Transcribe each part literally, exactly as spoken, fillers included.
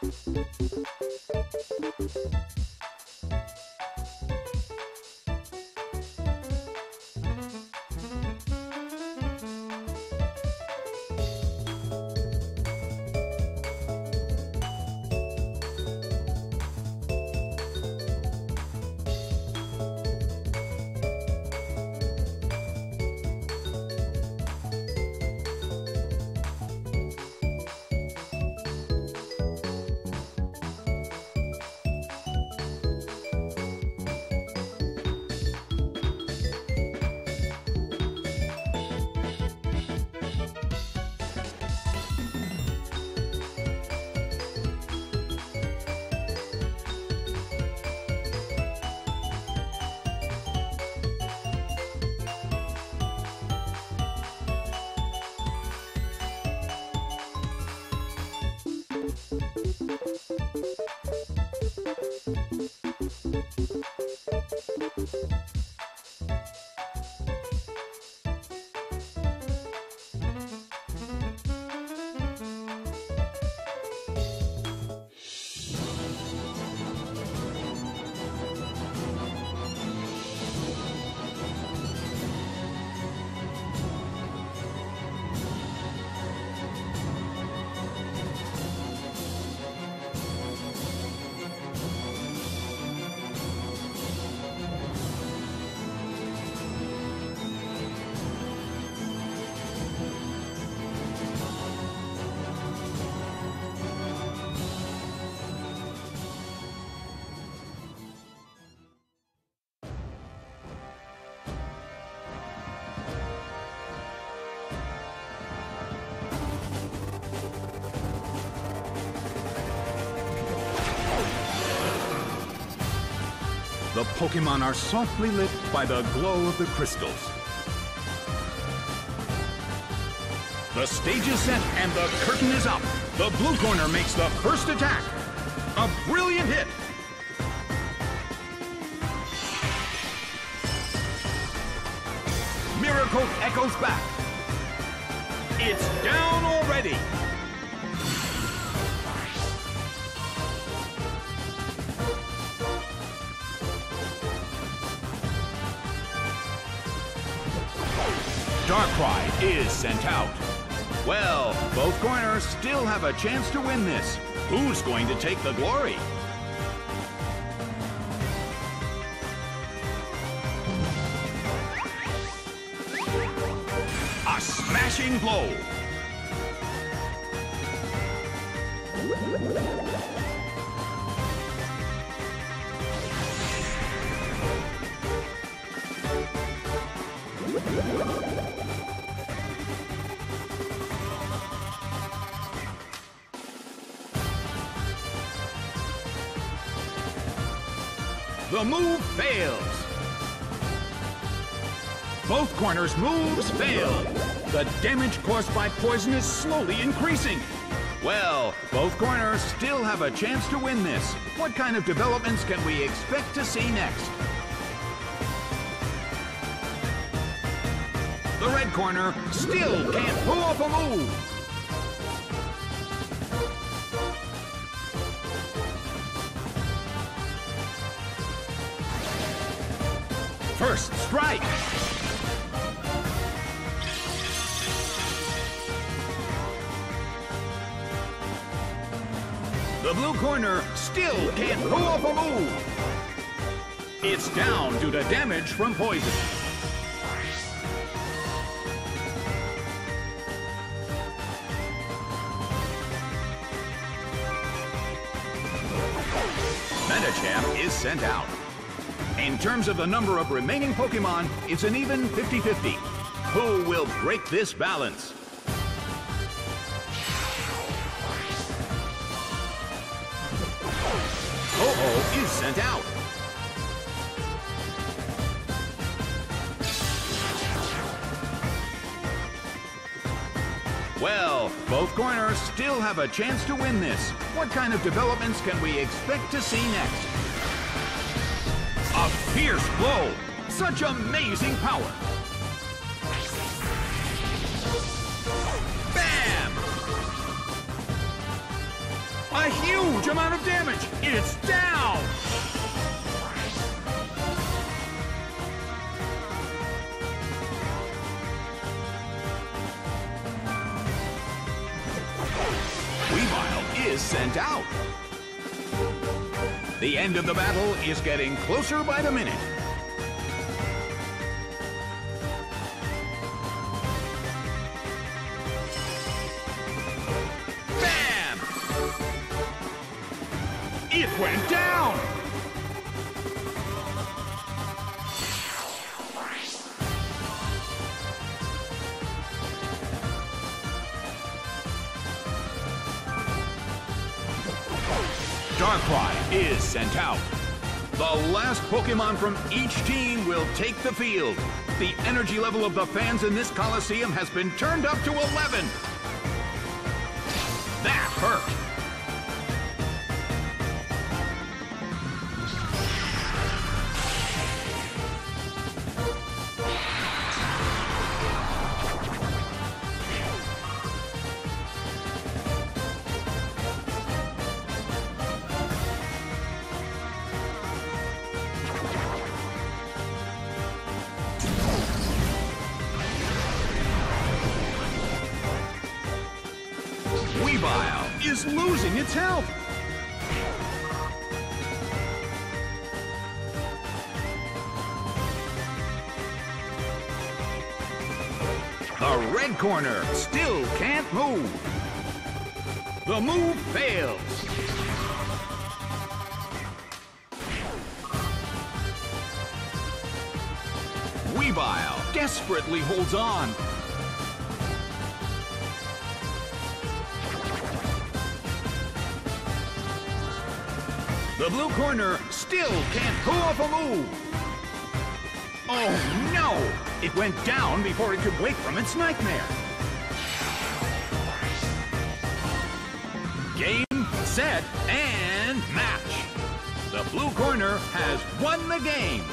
The Pokémon are softly lit by the glow of the crystals. The stage is set and the curtain is up. The blue corner makes the first attack. A brilliant hit. Miracle echoes back. It's down already. Darkrai is sent out. Well, both corners still have a chance to win this. Who's going to take the glory? A smashing blow. The move fails. Both corners' moves fail. The damage caused by poison is slowly increasing. Well, both corners still have a chance to win this. What kind of developments can we expect to see next? The red corner still can't pull off a move. First strike. The blue corner still can't pull off a move. It's down due to damage from poison. Medicham is sent out. In terms of the number of remaining Pokémon, it's an even fifty fifty. Who will break this balance? Ho-Oh is sent out. Well, both corners still have a chance to win this. What kind of developments can we expect to see next? A fierce blow! Such amazing power! Bam! A huge amount of damage! It's down! Weavile is sent out. The end of the battle is getting closer by the minute. Bam! It went down! Darkrai is sent out. The last Pokemon from each team will take the field. The energy level of the fans in this Coliseum has been turned up to eleven. That hurt. Weavile is losing its health. The red corner still can't move. The move fails. Weavile desperately holds on. The blue corner still can't pull off a move. Oh no! It went down before it could wake from its nightmare. Game, set, and match. The blue corner has won the game.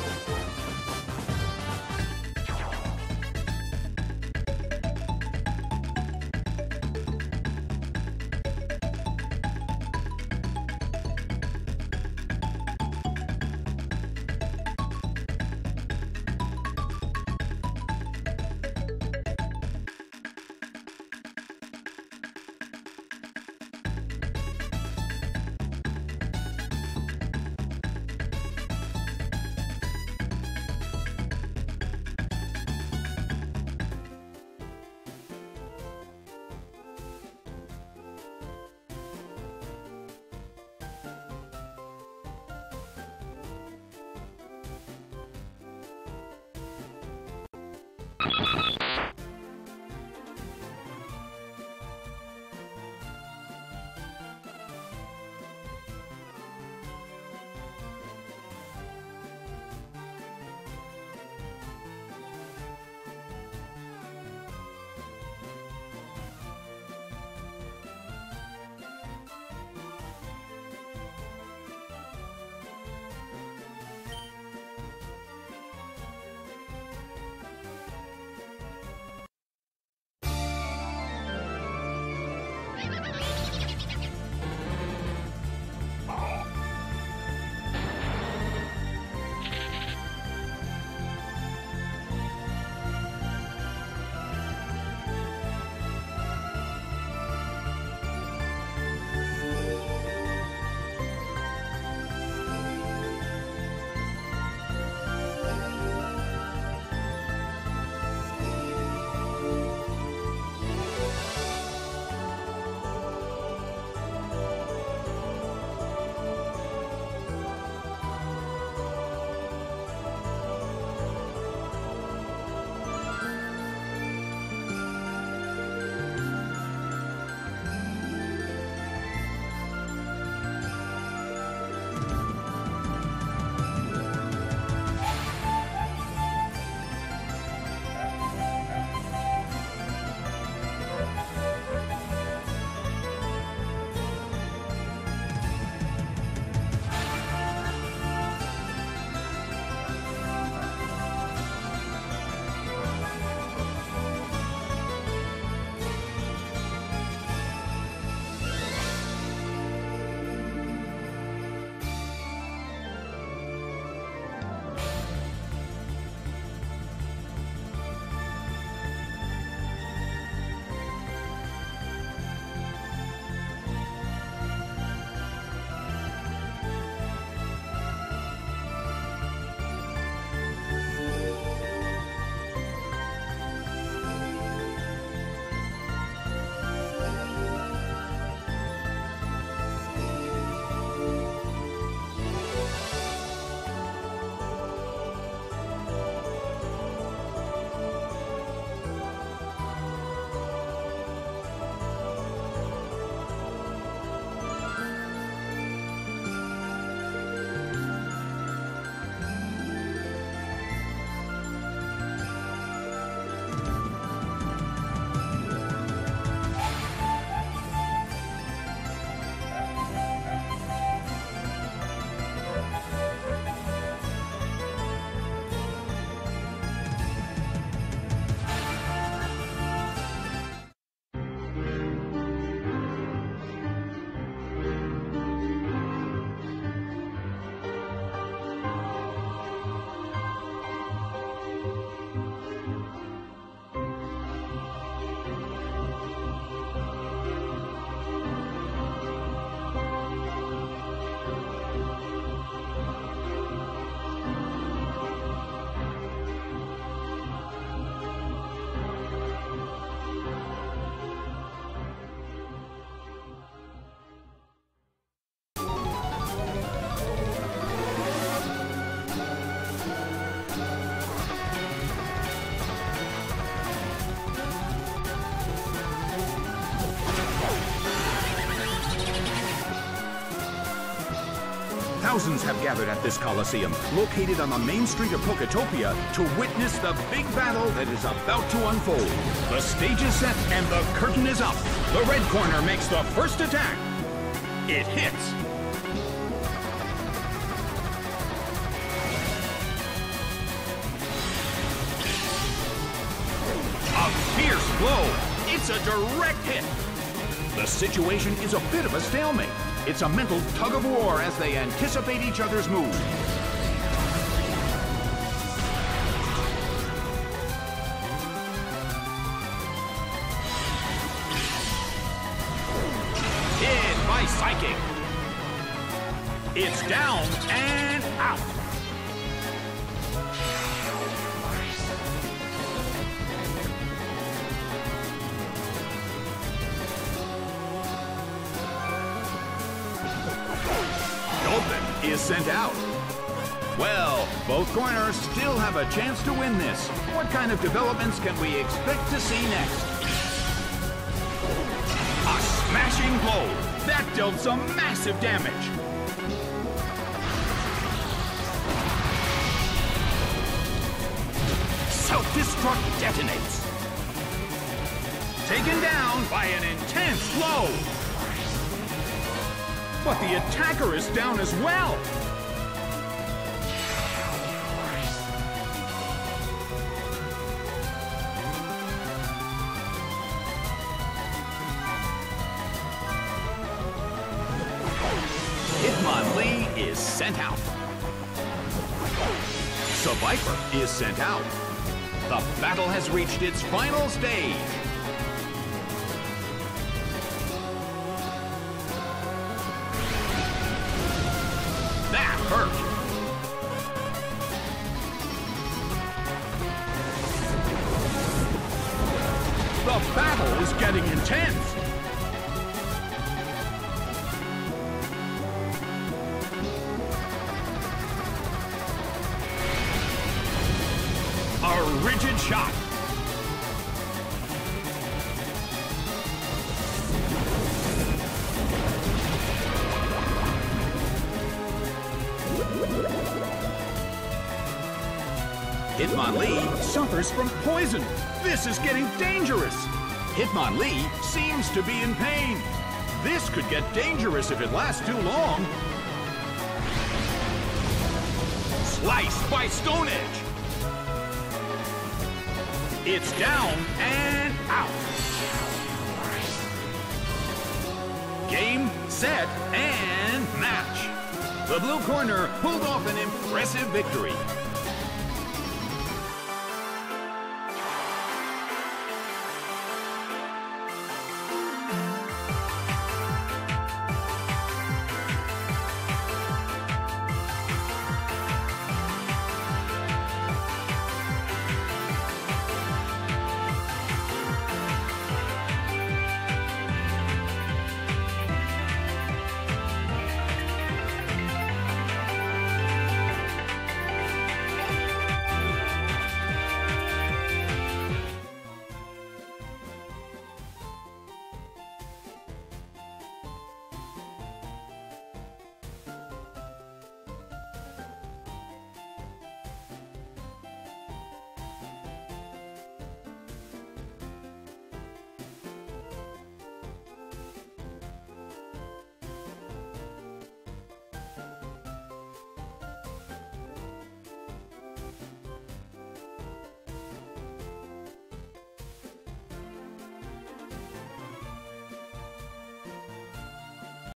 Thousands have gathered at this Coliseum, located on the main street of Poketopia, to witness the big battle that is about to unfold. The stage is set and the curtain is up. The red corner makes the first attack. It hits. A fierce blow. It's a direct hit. The situation is a bit of a stalemate. It's a mental tug of war as they anticipate each other's moves. Hit by Psychic. It's down and out. Dolphin is sent out. Well, both corners still have a chance to win this. What kind of developments can we expect to see next? A smashing blow. That dealt some massive damage. Self-destruct detonates. Taken down by an intense blow. But the attacker is down as well. Hitmonlee is sent out. Seviper is sent out. The battle has reached its final stage. That hurt. The battle is getting intense. A rigid shot. Hitmonlee suffers from poison. This is getting dangerous. Hitmonlee seems to be in pain. This could get dangerous if it lasts too long. Sliced by Stone Edge. It's down and out. Game, set, and match. The blue corner pulled off an impressive victory.